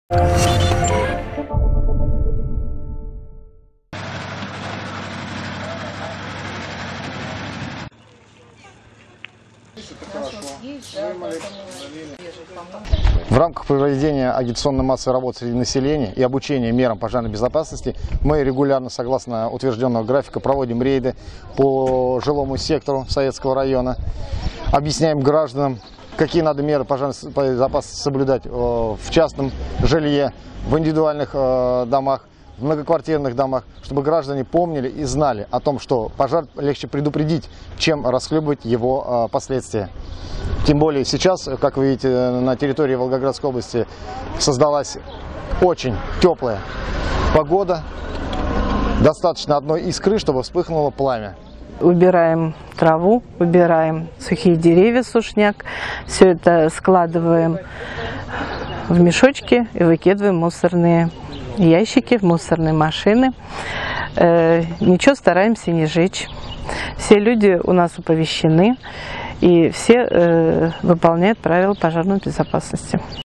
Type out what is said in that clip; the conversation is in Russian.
В рамках проведения агитационно-массовой работы среди населения и обучения мерам пожарной безопасности мы регулярно, согласно утвержденного графика, проводим рейды по жилому сектору Советского района, объясняем гражданам, какие надо меры пожарной безопасности соблюдать в частном жилье, в индивидуальных домах, в многоквартирных домах, чтобы граждане помнили и знали о том, что пожар легче предупредить, чем расхлебывать его последствия. Тем более сейчас, как вы видите, на территории Волгоградской области создалась очень теплая погода. Достаточно одной искры, чтобы вспыхнуло пламя. Убираем траву, убираем сухие деревья, сушняк. Все это складываем в мешочки и выкидываем в мусорные ящики, в мусорные машины. Ничего стараемся не жечь. Все люди у нас оповещены и все выполняют правила пожарной безопасности.